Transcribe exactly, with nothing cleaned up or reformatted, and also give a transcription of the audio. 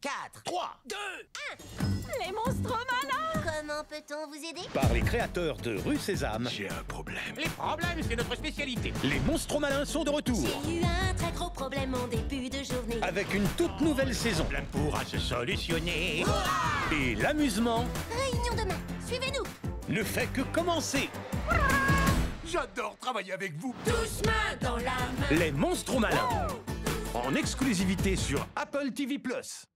quatre, trois, deux, Les monstres malins! Comment peut-on vous aider? Par les créateurs de Rue Sésame, j'ai un problème. Les problèmes, c'est notre spécialité. les monstres malins sont de retour. J'ai eu un très gros problème en début de journée. Avec une toute nouvelle saison. Problème pourra se solutionner. Et l'amusement Réunion demain, suivez-nous. ne fait que commencer. J'adore travailler avec vous. Tous main dans la main. Les monstres malins. En exclusivité sur Apple T V plus.